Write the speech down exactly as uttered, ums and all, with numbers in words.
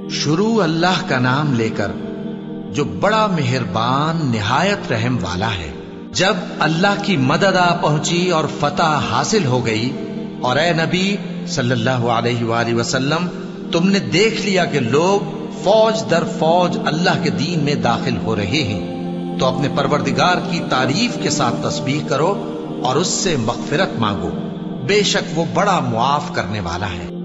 शुरू अल्लाह का नाम लेकर जो बड़ा मेहरबान निहायत रहम वाला है। जब अल्लाह की मदद आ पहुंची और फतह हासिल हो गई और ए नबी सल्लल्लाहु अलैहि वसल्लम तुमने देख लिया कि लोग फौज दर फौज अल्लाह के दीन में दाखिल हो रहे हैं, तो अपने परवरदिगार की तारीफ के साथ तस्बीह करो और उससे मग़फ़िरत मांगो, बेशक वो बड़ा मुआफ करने वाला है।